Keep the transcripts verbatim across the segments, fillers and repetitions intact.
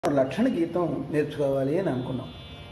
లక్షణ గీతం నేర్చుకోవాలి అని అనుకున్నాం.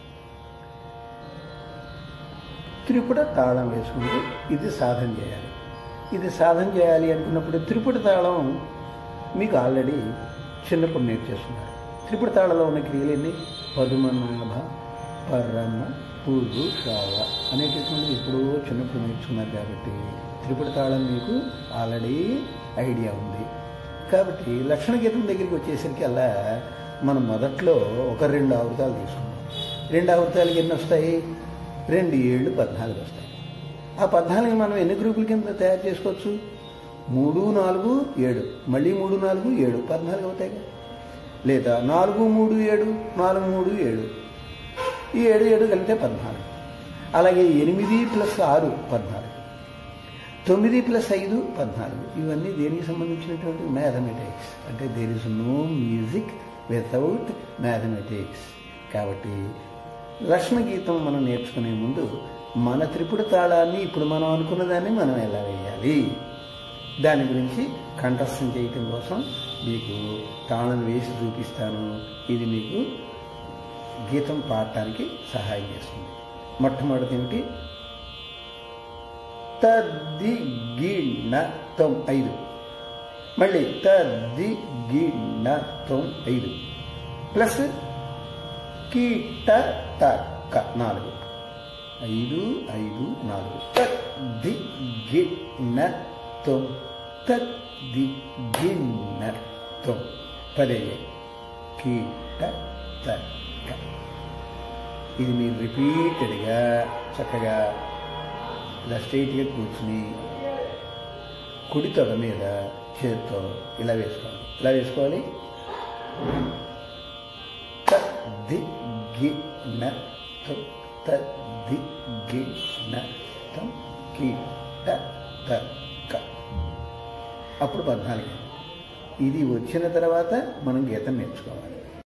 త్రిపుట తాళం వేసుకుంటూ ఇది సాధన చేయాలి. ఇది సాధన చేయాలి అనుకున్నప్పుడు త్రిపుట తాళం మీకు ఆల్రెడీ చిన్నప్పుడు నేర్చేస్తున్నారు. త్రిపుట తాళంలో ఉన్న క్రియలు ఎన్ని? పదుమనాభ, పరమ, పూర్వు, షావ అనేటటువంటిది ఇప్పుడు చిన్నప్పుడు నేర్చుకున్నారు. కాబట్టి త్రిపుట తాళం మీకు ఆల్రెడీ ఐడియా ఉంది. కాబట్టి లక్షణ గీతం దగ్గరికి వచ్చేసరికి అలా మనం మొదట్లో ఒక రెండు ఆవృతాలు తీసుకున్నాం. రెండు ఆవృతాలకి ఎన్ని వస్తాయి? రెండు ఏళ్ళు పద్నాలుగు వస్తాయి. ఆ పద్నాలుగు మనం ఎన్ని గ్రూపుల కింద తయారు చేసుకోవచ్చు? మూడు నాలుగు ఏడు, మళ్ళీ మూడు నాలుగు ఏడు, పద్నాలుగు అవుతాయి. లేదా నాలుగు మూడు ఏడు, నాలుగు మూడు ఏడు, ఈ ఏడు ఏడు కలిపితే పద్నాలుగు. అలాగే ఎనిమిది ప్లస్ ఆరు పద్నాలుగు, తొమ్మిది ప్లస్ ఐదు పద్నాలుగు. ఇవన్నీ దేనికి సంబంధించినటువంటి మ్యాథమెటిక్స్. అంటే there is no music without mathematics. కాబట్టి లక్ష్మ గీతం మనం నేర్చుకునే ముందు మన త్రిపుట తాళాన్ని ఇప్పుడు మనం అనుకున్న దాన్ని మనం ఎలా వేయాలి దాని గురించి కంఠస్థం చేయటం కోసం మీకు తాళం వేసి చూపిస్తాను. ఇది మీకు గీతం పాడటానికి సహాయం చేస్తుంది. మొట్టమొదటి ఏమిటి? తద్ది గిణ తొం ఐదు, మళ్ళీ తద్ది గిణ తొం ఐదు, ప్లస్ కీట తక్క నాలుగు, ఐదు ఐదు నాలుగు. తద్ది గిణ తొం, తద్ది గిణ తొం, పదే కీట తక్క. ఇది మీరు రిపీటెడ్గా చక్కగా ఇలా స్ట్రైట్గా కూర్చుని కుడి తొడ మీద చేతితో ఇలా వేసుకోవాలి. ఇలా వేసుకోవాలి. తద్ది గిణ తం, తద్ది గిణ తం, కీట తక్క. అప్పుడు పద్నాలుగు. ఇది వచ్చిన తర్వాత మనం గీతం నేర్చుకోవాలి.